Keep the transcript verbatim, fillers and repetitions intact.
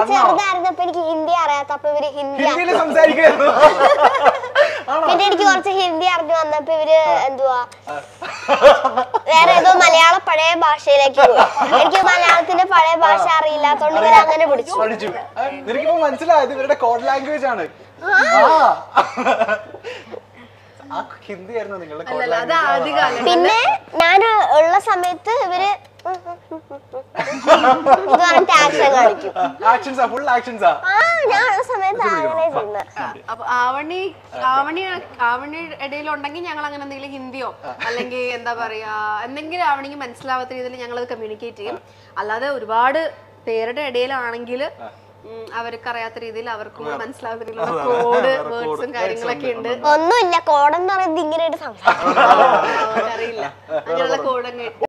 ചെറുതായിരുന്നപ്പോ എനിക്ക് ഹിന്ദി അറിയാത്തപ്പോ ഇവര് ഹിന്ദി പിന്നെ എനിക്ക് കുറച്ച് ഹിന്ദി അറിഞ്ഞു വന്നപ്പോ ഇവര് എന്തുവാ വേറെ ഏതോ മലയാള പഴയ ഭാഷയിലേക്ക് പോയി. എനിക്ക് മലയാളത്തിന്റെ പഴയ ഭാഷ അറിയില്ലാത്തോണ്ട് ഇവർ അങ്ങനെ പിടിച്ചു. മനസ്സിലായത് ഇവരുടെ കോഡ് ലാംഗ്വേജ് ആണ്. ഹിന്ദിയായിരുന്നു നിങ്ങളുടെ കോഡ് ലാംഗ്വേജ്. പിന്നെ ഞാൻ ഉള്ള സമയത്ത് ഇവര് ഇടയിലുണ്ടെങ്കിൽ ഞങ്ങൾ അങ്ങനെ എന്തെങ്കിലും ഹിന്ദിയോ അല്ലെങ്കിൽ എന്താ പറയാ എന്തെങ്കിലും ആവണെങ്കിൽ മനസ്സിലാവാത്ത രീതിയിൽ ഞങ്ങൾ അത് കമ്മ്യൂണിക്കേറ്റ് ചെയ്യും. അല്ലാതെ ഒരുപാട് പേരുടെ ഇടയിലാണെങ്കിൽ അവർക്ക് അറിയാത്ത രീതിയിൽ അവർക്കും മനസ്സിലാവുന്ന രീതിയിലുള്ള കോഡ് വേർഡ്സും കാര്യങ്ങളൊക്കെ ഉണ്ട്. ഒന്നുമില്ല, കോഡെന്ന് പറയുന്നത് ഇങ്ങനെ അറിയില്ല അങ്ങനെയുള്ള കോഡൊക്കെ